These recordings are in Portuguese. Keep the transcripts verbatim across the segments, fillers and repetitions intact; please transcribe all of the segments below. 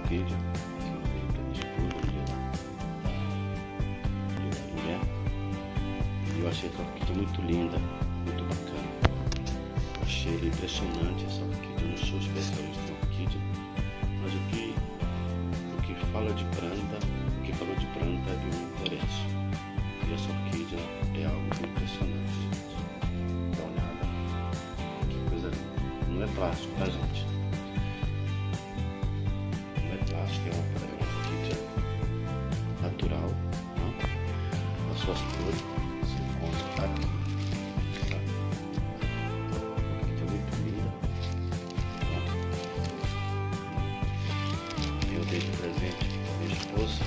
orquídea que eu dei para minha esposa no dia da, dia da mulher. E eu achei essa orquídea muito linda, muito bacana. Achei impressionante essa orquídea. Eu não sou especialista em orquídea, mas o que, o que fala de planta, o que falou de planta é do meu interesse. E essa orquídea é algo impressionante, gente. Dá uma olhada. Que coisa linda. Não é plástico, tá, gente? Não é plástico, é uma, é uma orquídea natural, tá? As suas flores se encontram aqui. Tá? Uma orquídea muito linda. Tá? Eu dei de presente para minha esposa.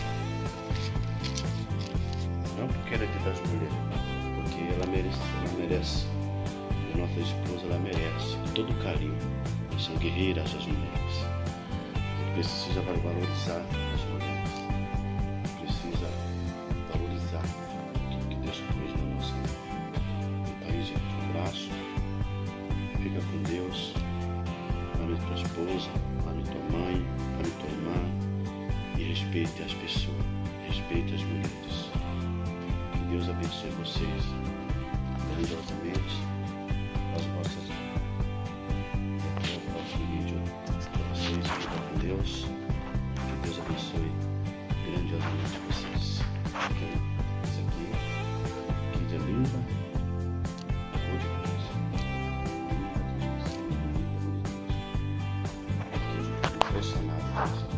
Não porque era Dia das Mulheres, porque ela merece, ela merece. A nossa esposa, ela merece todo o carinho. São guerreiras as mulheres. Ele precisa valorizar as mulheres. Precisa valorizar tudo que Deus fez na nossa vida. Então aí, gente, um abraço. Fica com Deus. Ame tua esposa, ame tua mãe, ame tua irmã. E respeite as pessoas. Respeite as mulheres. Deus abençoe vocês grandiosamente, as vossas vidas. E até o próximo vídeo para vocês. Fiquem com Deus. Que Deus abençoe grandiosamente vocês. Ok? Isso aqui, orquídea linda. Boa demais. Linda demais. Linda demais. Impressionado.